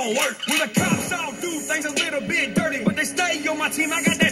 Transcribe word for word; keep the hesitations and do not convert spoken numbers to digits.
gon' work. When the cops all do things a little bit dirty, but they stay on my team, I got that